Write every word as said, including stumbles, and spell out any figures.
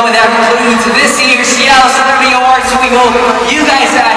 know that concludes this year's Seattle Celebrity Awards. We hope you guys had